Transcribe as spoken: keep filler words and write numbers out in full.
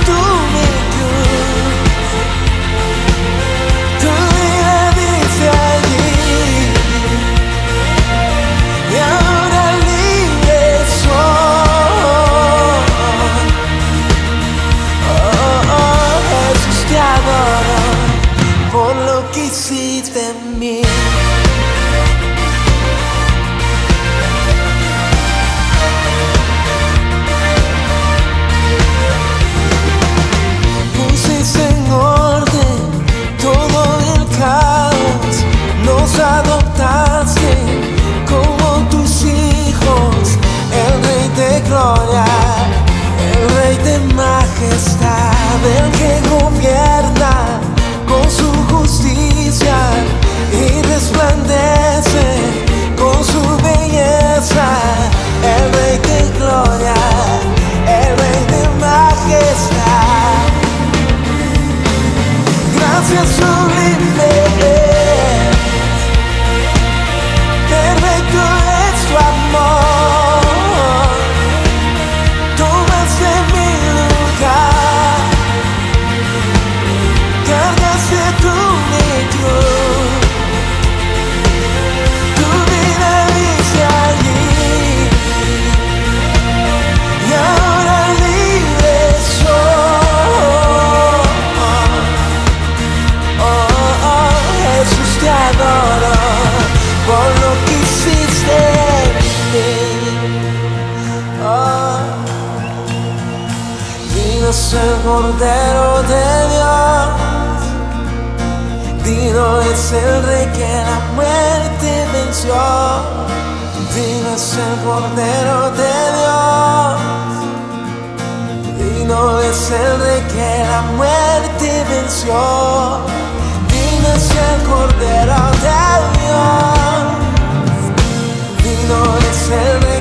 tu mi cruz, tu vida dice allí, y ahora libre soy. Oh, oh, Jesús, te adoro por lo que hiciste en mí. Adoptaste como tus hijos, el Rey de gloria, el Rey de majestad, el que gobierna con su justicia y resplandece con su belleza, el Rey de gloria, el Rey de majestad. Gracias sublime, perfecto es tu amor, tomaste mi lugar, cargaste tu mi cruz, tu vida dice allí, y ahora libre soy. Oh, oh, Jesús, te adoro por lo que hiciste en mí. Oh, digno es el Cordero de Dios, digno es el Rey que la muerte venció, digno es el Cordero de Dios, digno es el Rey que la muerte venció, digno es el Cordero de Dios, digno es el Rey.